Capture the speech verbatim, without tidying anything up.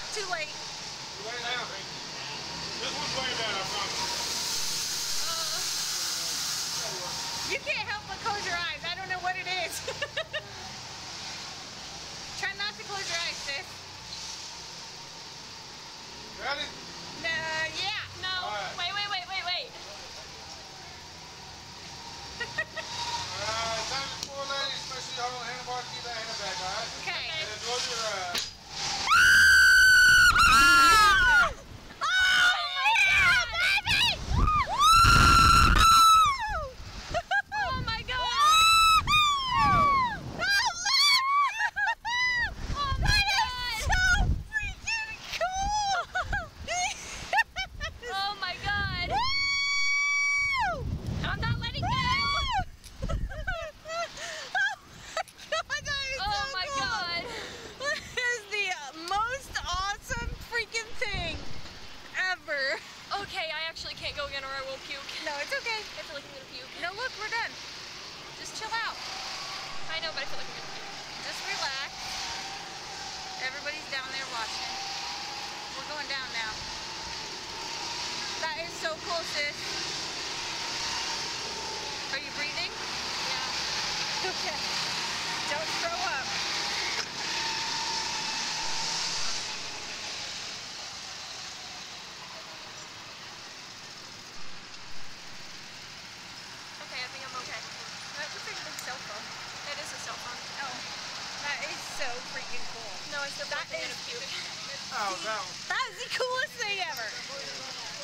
Too late. Way down. This one's way down, I promise. You can't help but close your eyes. I don't know what it is. Try not to close your eyes, sis. Ready? No, yeah. No. Right. Wait, wait, wait, wait, wait. Alright, time to pull, ladies. Make sure you hold on the handlebar, keep that hand back, alright? Okay. And then close your eyes. Okay, I actually can't go again or I will puke. No, it's okay. I feel like I'm gonna puke. No, look, we're done. Just chill out. I know, but I feel like I'm gonna puke. Just relax. Everybody's down there watching. We're going down now. That is so cool, sis. Are you breathing? Yeah. Okay. Don't throw up. Okay, I think I'm okay. That looks like a big cell phone. It is a cell phone. Oh, that is so freaking cool. No, I still feel That like I'm is- gonna puke. Oh, that one. That is the coolest thing ever.